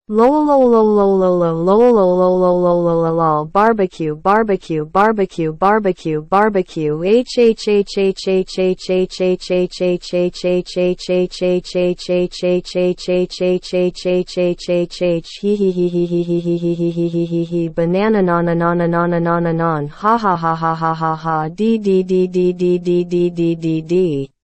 lol barbecue barbecue barbecue barbecue barbecue banana nana nana nana nana non ha ha ha ha ha ha ha d